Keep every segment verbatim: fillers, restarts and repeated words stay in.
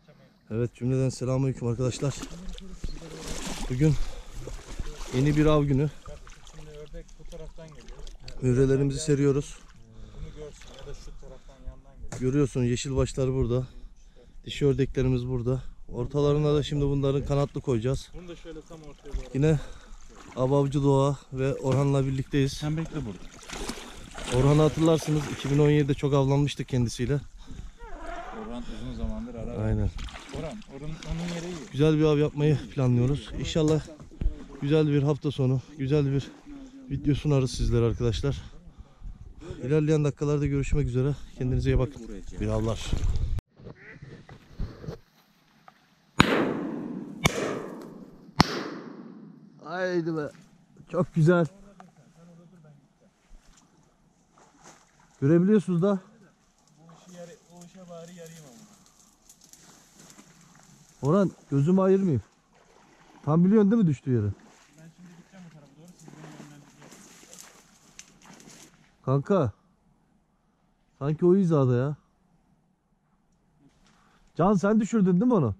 Evet, cümleden selamünaleyküm arkadaşlar. Bugün yeni bir av günü. Şimdi ördek bu taraftan geliyor. Mürelerimizi seriyoruz. Bunu görsün ya da şu taraftan yandan geliyor. Görüyorsun, yeşil başlar burada. Dişi ördeklerimiz burada. Ortalarına da şimdi bunların kanatlı koyacağız. Bunu da şöyle tam ortaya doğru. Yine Avavcı Doğa ve Orhan'la birlikteyiz. Sen bekle burada. Orhan'ı hatırlarsınız, iki bin on yedi'de çok avlanmıştık kendisiyle. Orhan uzun zamandır arar. Aynen. Orhan, Orhan onun yeri iyi. Güzel bir av yapmayı planlıyoruz. İnşallah güzel bir hafta sonu, güzel bir video sunarız sizlere arkadaşlar. İlerleyen dakikalarda görüşmek üzere. Kendinize iyi bakın. Bir avlar. Haydi be. Çok güzel. Görebiliyorsunuz da. Bu işi yarı, o işe bari yarayım ama. Orhan, gözümü ayırmayayım. Tam biliyorsun değil mi düştüğü yeri? Ben şimdi gideceğim bu tarafa doğru. Siz beni yönlendireceksiniz. Kanka. Sanki o hizada ya. Can, sen düşürdün değil mi onu?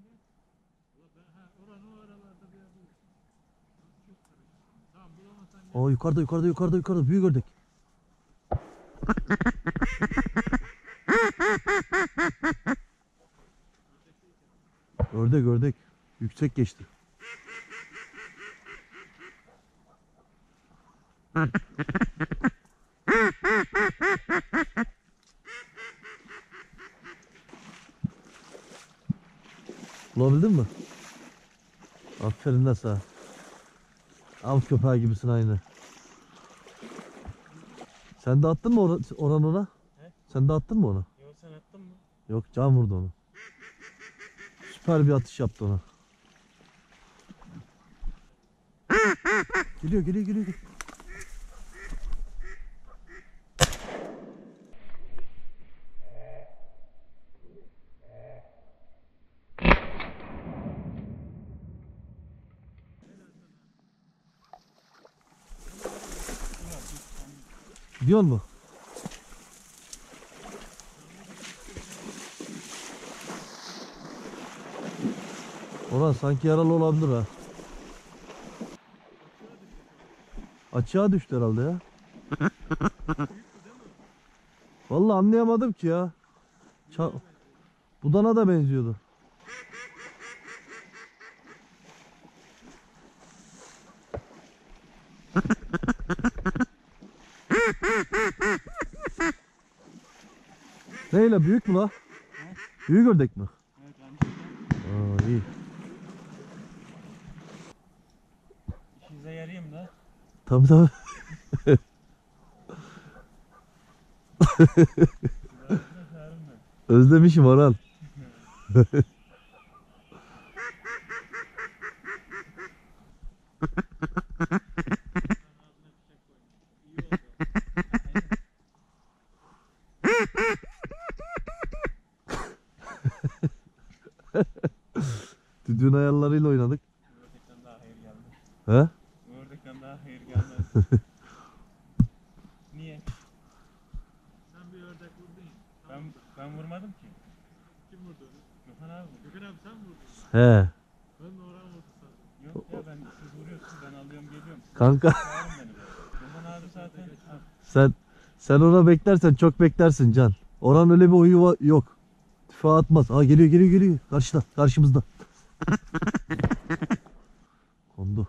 O yukarıda yukarıda yukarıda yukarıda büyük ördek. Ördek ördek. Yüksek geçti. Bulabildin mi? Aferin de sana. Av köpeği gibisin aynı. Sen de attın mı or oran ona? He? Sen de attın mı ona? Yok, sen attın mı? Yok, Can vurdu onu. Süper bir atış yaptı ona. Geliyor geliyor geliyor. Gidiyor mu? Orhan sanki yaralı olabilir ha. Açığa düştü herhalde ya. Vallahi anlayamadım ki ya. Ça Budana da benziyordu. Neyle, büyük mü la? Büyük ördek mi? Evet, ben Aa, iyi. İşinize yarayayım da. Tabii tabii. Özlemişim Orhan. Düdüğün ayarlarıyla oynadık. Bu ördekten daha hayır gelmez. He? Bu ördekten daha hayır gelmez. Niye? Sen bir ördek vurdun ya. Ben, ben vurmadım ki. Kim vurdu onu? Gökhan abi. Gökhan abi sen vurdun. He. Ben de Orhan vurdu sandım. Yok ya, ben siz vuruyorsunuz, ben alıyorum geliyorum. Siz Kanka. çağırın beni. Gökhan abi zaten. Ha, Sen sen ona beklersen çok beklersin Can. Orhan öyle bir huyu va- yok. Tüfeği atmaz. Aa, geliyor geliyor geliyor. Karşıda, karşımızda. Kondu.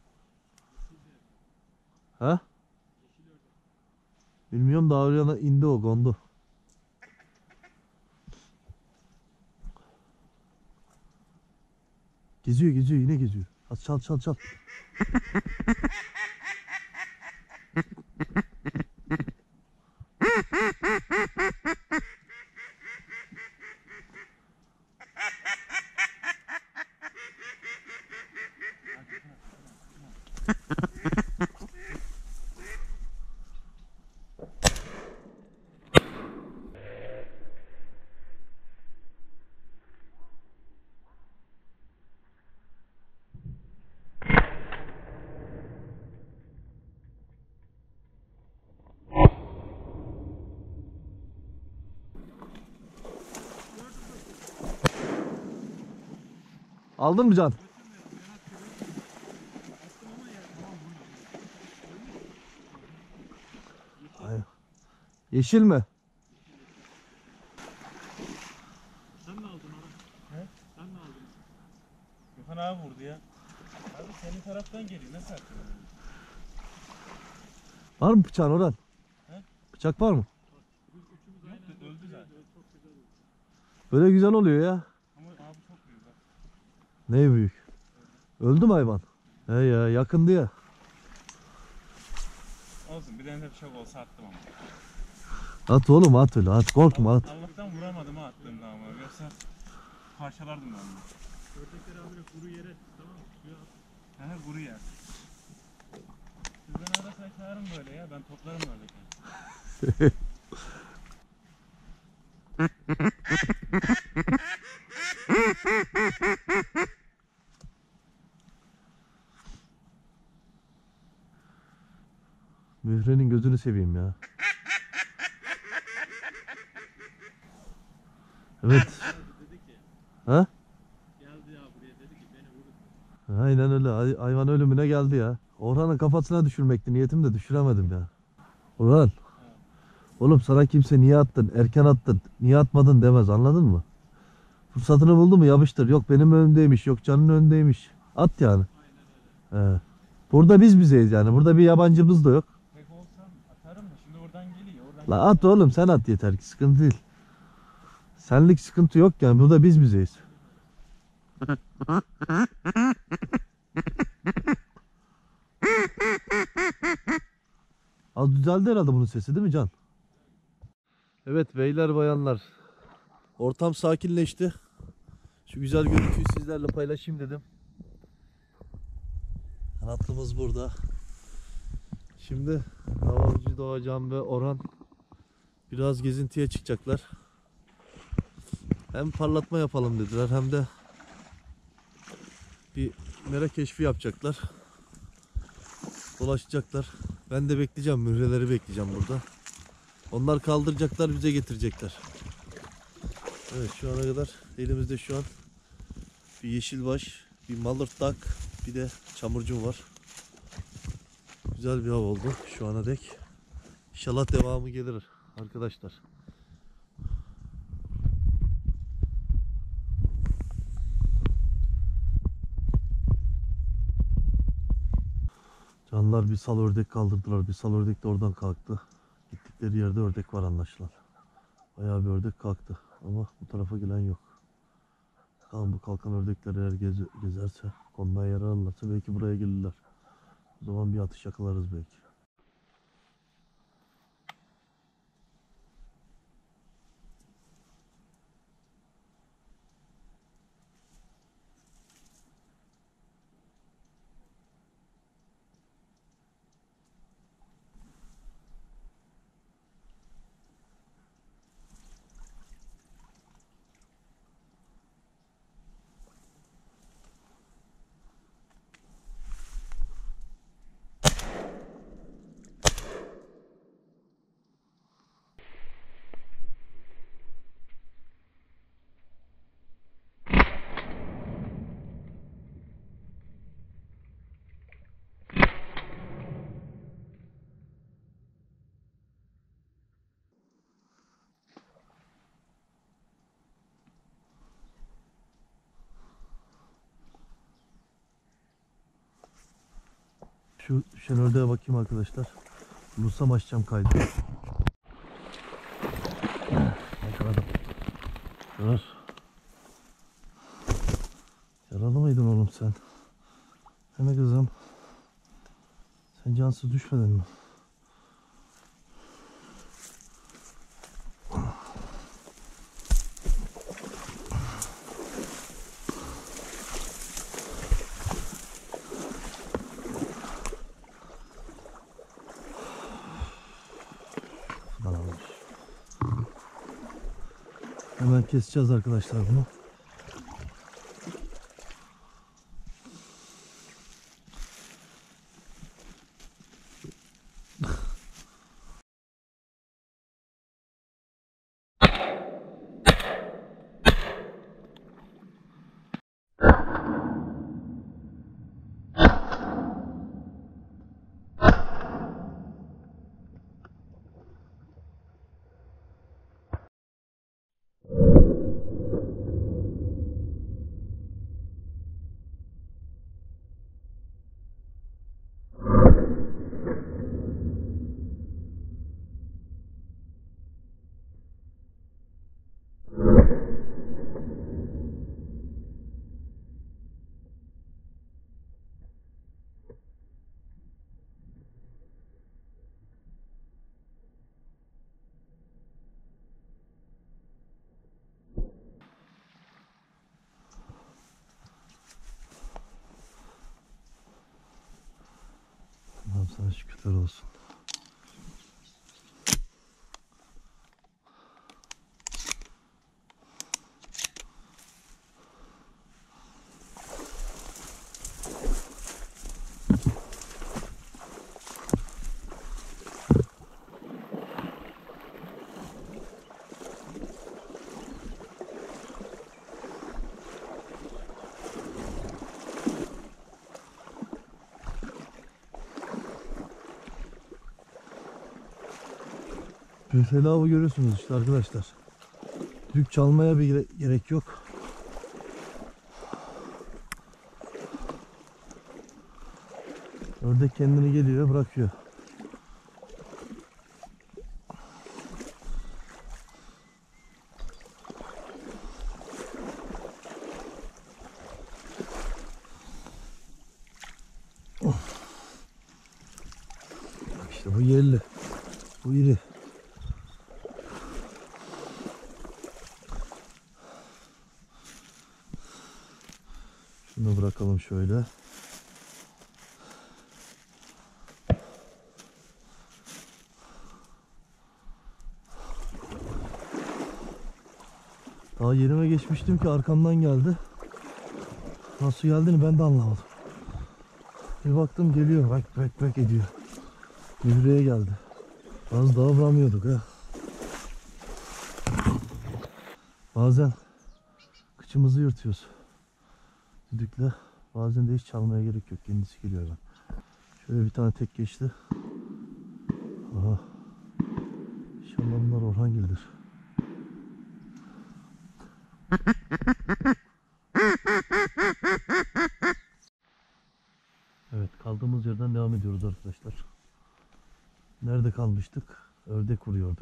Ha? Bilmiyorum da oraya indi o, kondu. Geziyor geziyor, yine geziyor. Az çal çal çal. Aldın mı Can? Ay. Yeşil mi? Sen mi aldın onu? He? Sen mi aldın? Gökhan abi vurdu ya. Abi senin taraftan geliyor. Nasıl attın? Var mı bıçağın Orhan? He? Bıçak var mı? Yok da öldü zaten. Böyle güzel oluyor ya. Ama abi çok büyük bak. Ne büyük? Öldü mü hayvan? He ya, yakındı ya. Olsun bir tane de bıçak olsa attım ama. At oğlum, at öyle, at, korkma, at. Allah'tan vuramadım ha attığımda ama. Yoksa parçalardım ben bunu. Ördekleri abi kuru yere tamam mı? Suya at. He kuru yer. Siz beni arasına çağırın böyle ya. Ben toplarım ördekleri. Mührenin gözünü seveyim ya. Evet. Ha? Geldi ya buraya dedi ki beni vurun. Aynen öyle. Hay- Hayvan ölümüne geldi ya. Orhan'ın kafasına düşürmekti niyetim de düşüremedim ya. Orhan. Oğlum sana kimse niye attın, erken attın, niye atmadın demez, anladın mı? Fırsatını buldu mu yapıştır. Yok benim önümdeymiş, yok Can'ın önündeymiş. At yani. He. Burada biz bizeyiz yani. Burada bir yabancımız da yok. Tek olsam atarım da şimdi oradan geliyor. Oradan La at oğlum, sen at yeter ki, sıkıntı değil. Senlik sıkıntı yok yani, burada biz bizeyiz. Az düzeldi herhalde bunun sesi, değil mi Can? Evet beyler bayanlar, ortam sakinleşti. Şu güzel görüntüyü sizlerle paylaşayım dedim. Kanatlımız burada. Şimdi Avcı Doğacan ve Orhan biraz gezintiye çıkacaklar. Hem parlatma yapalım dediler, hem de bir mera keşfi yapacaklar. Dolaşacaklar. Ben de bekleyeceğim, mühreleri bekleyeceğim burada. Onlar kaldıracaklar, bize getirecekler. Evet, şu ana kadar elimizde şu an bir yeşilbaş, bir malırtak, bir de çamurcum var. Güzel bir av oldu şu ana dek. İnşallah devamı gelir arkadaşlar. Canlar bir sal ördek kaldırdılar. Bir sal ördek de oradan kalktı. Gittikleri yerde ördek var anlaşılan. Bayağı bir ördek kalktı. Ama bu tarafa gelen yok. Bakalım bu kalkan ördekler eğer gez gezerse, konmaya yer alırlarsa belki buraya gelirler. O zaman bir atış yakalarız belki. Şu düşen ördeğe bakayım arkadaşlar. Bulursam açacağım kaydı. Yakaladım. Dur. Yaralı mıydın oğlum sen? Hani kızım? Sen cansız düşmedin mi? Hemen keseceğiz arkadaşlar bunu. Allah'a şükürler olsun. Mesela avı görüyorsunuz işte arkadaşlar. Düdük çalmaya bir gerek yok. Ördek kendini geliyor, bırakıyor. Bak işte bu yerli. Bu iri. Şunu bırakalım şöyle. Daha yerime geçmiştim ki arkamdan geldi. Nasıl geldiğini ben de anlamadım. Bir baktım geliyor, bak bak bak ediyor. Yüreğe geldi. Az daha vuramıyorduk ha. Bazen kıçımızı yırtıyoruz düdükle. Bazen de hiç çalmaya gerek yok. Kendisi geliyor hemen. Şöyle bir tane tek geçti. Aha. İnşallah bunlar Orhangil'dir. Evet, kaldığımız yerden devam ediyoruz arkadaşlar. Nerede kalmıştık? Ördek vuruyorduk.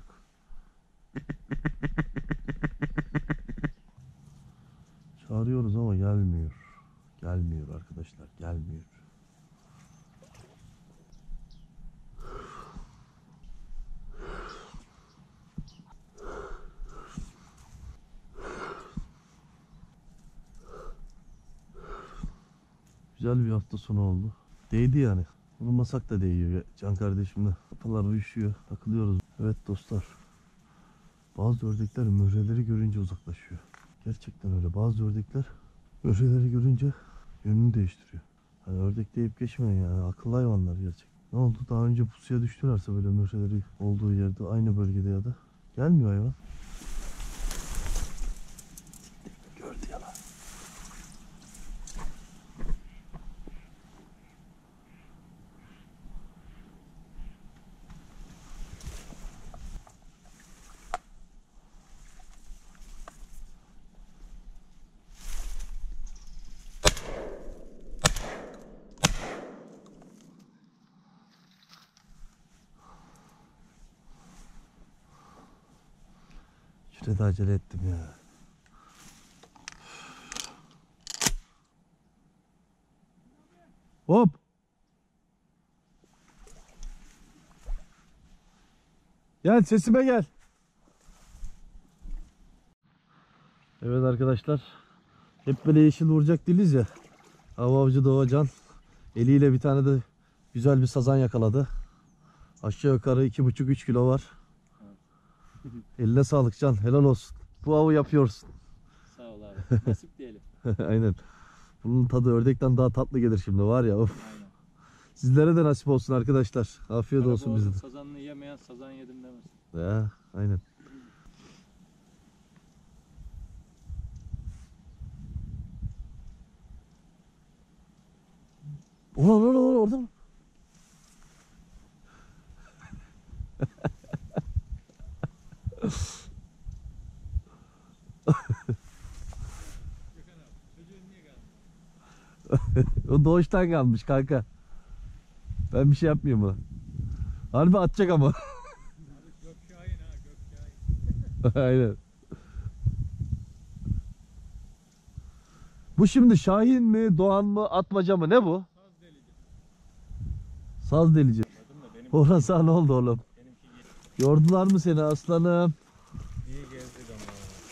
Çağırıyoruz ama gelmiyor. Gelmiyor arkadaşlar, gelmiyor. Güzel bir hafta sonu oldu. Değdi yani. Vurmasak da değiyor Can kardeşimle. Kafalar uyuşuyor. Takılıyoruz. Evet dostlar. Bazı ördekler mühreleri görünce uzaklaşıyor. Gerçekten öyle. Bazı ördekler mühreleri görünce yönünü değiştiriyor. Hani ördek deyip geçmeyin yani. Akıllı hayvanlar gerçekten. Ne oldu? Daha önce pusuya düştülerse böyle mühreleri olduğu yerde, aynı bölgede ya da gelmiyor hayvan. Gördü yalan. Şurada acele ettim ya. Hop. Gel sesime gel. Evet arkadaşlar. Hep böyle yeşil vuracak değiliz ya. Hava avcı Doğacan eliyle bir tane de güzel bir sazan yakaladı. Aşağı yukarı iki buçuk üç kilo var. Eline sağlık Can. Helal olsun. Bu avı yapıyorsun. Sağ ol abi. Nasip diyelim. Aynen. Bunun tadı ördekten daha tatlı gelir şimdi var ya. Of. Aynen. Sizlere de nasip olsun arkadaşlar. Afiyet olsun bize de. Sazanını yemeyen sazan yedim demesin. Ya, aynen. Ulan ulan ulan orada mı? O doğuştan kalmış kanka. Ben bir şey yapmıyorum ona. Harbi atacak ama. Gökşahin ha Gökşahin. Aynen. Bu şimdi Şahin mi, Doğan mı, Atmaca mı? Ne bu? Saz delici. Saz delici. Benim Orhan sana ne oldu oğlum? benimki Yordular mı seni aslanım? iyi gezdik ama.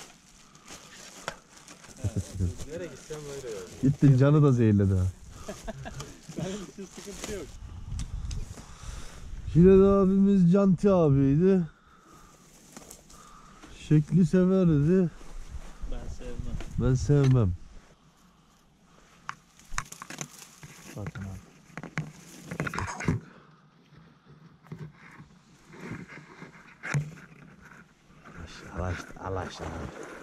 Nereye gitsem öyle yani. Gittin canı da zehirledi ha. Benim için sıkıntı yok. Jilet abimiz Canti abiydi. Şekli severdi. Ben sevmem. Ben sevmem. Zaten abi. Allah aşkına, Allah aşkına.